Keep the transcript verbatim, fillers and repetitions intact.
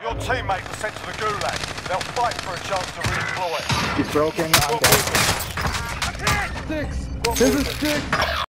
Your teammate was sent to the gulag. They'll fight for a chance to redeploy. He's broken. I'm dead. Six. This is six.